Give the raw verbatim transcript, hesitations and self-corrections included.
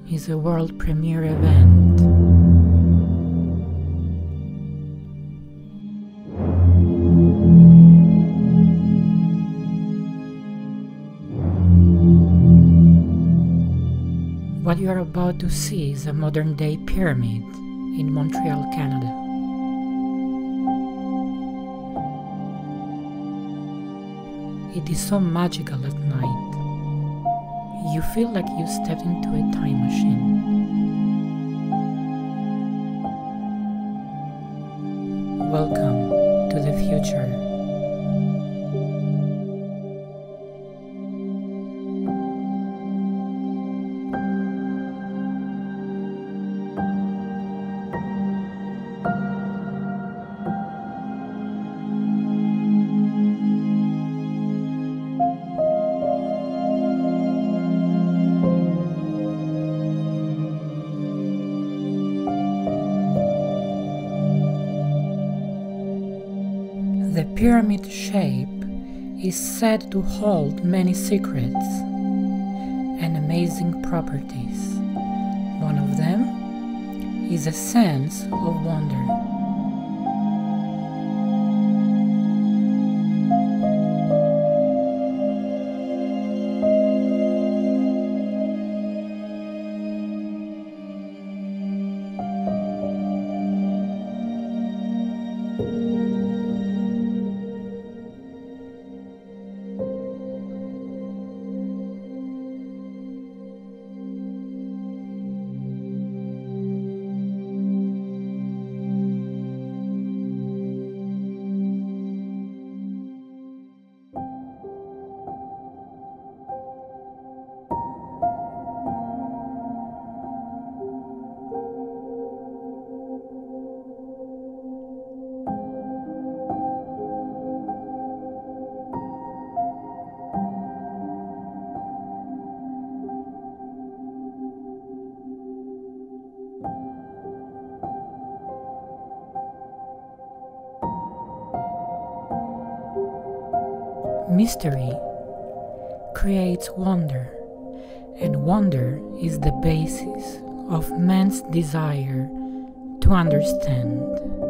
is a world premiere event. What you are about to see is a modern-day pyramid in Montreal, Canada. It is so magical at night. You feel like you stepped into a time machine. Welcome to the future. The pyramid shape is said to hold many secrets and amazing properties. One of them is a sense of wonder. Mystery creates wonder, and wonder is the basis of man's desire to understand.